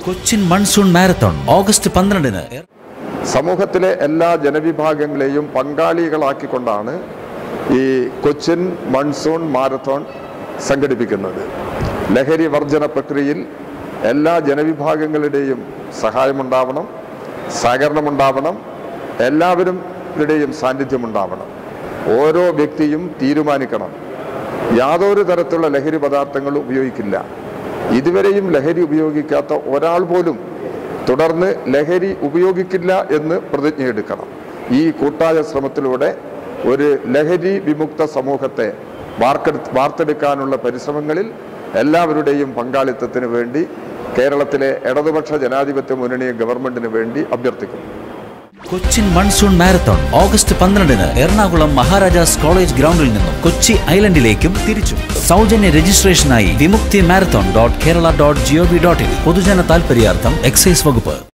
Cochin monsoon marathon August 12-ന് സമൂഹത്തിലെ എല്ലാ ജനവിഭാഗങ്ങളെയും പങ്കാളികളാക്കിക്കൊണ്ടാണ് ഈ കൊച്ചിൻ മൺസൂൺ മാരത്തോൺ സംഘടിപ്പിക്കുന്നത്. ലഹരി വർജന പ്രക്രിയയിൽ എല്ലാ ജനവിഭാഗങ്ങളുടെയും സഹായമുണ്ടാവണം, സഹകരണമുണ്ടാവണം, എല്ലാവരുടെയും സാന്നിധ്യമുണ്ടാവണം. ഓരോ വ്യക്തിയും തീരുമാനിക്കണം, യാതൊരു തരത്തിലുള്ള ലഹരി പദാർത്ഥങ്ങൾ ഉപയോഗിക്കില്ല. ഇതുവരെയും ലഹരി ഉപയോഗിക്കാത്ത ഒരാൾ പോലും തുടർന്ന് ലഹരി ഉപയോഗിക്കില്ല എന്ന് പ്രതിജ്ഞയെടുക്കണം. ഈ കൂട്ടായ ശ്രമത്തിലൂടെ ഒരു ലഹരി വിമുക്ത സമൂഹത്തെ വാർത്തെടുക്കാനുള്ള പരിശ്രമങ്ങളിൽ എല്ലാവരുടെയും പങ്കാളിത്തത്തിന് വേണ്ടി കേരളത്തിലെ ഇടതുപക്ഷ ജനാധിപത്യ മുന്നണി ഗവൺമെന്റിന് വേണ്ടി അഭ്യർത്ഥിക്കുന്നു. കൊച്ചിൻ മൺസൂൺ മാരത്തോൺ ഓഗസ്റ്റ് 12-ന് എറണാകുളം മഹാരാജാസ് കോളേജ് ഗ്രൗണ്ടിൽ നിന്നും കൊച്ചി ഐലൻഡിലേക്കും തിരിച്ചും. സൗജന്യ രജിസ്ട്രേഷനായി വിമുക്തി marathon.kerala.gov.in. പൊതുജന താൽപര്യാർത്ഥം എക്സൈസ് വകുപ്പ്.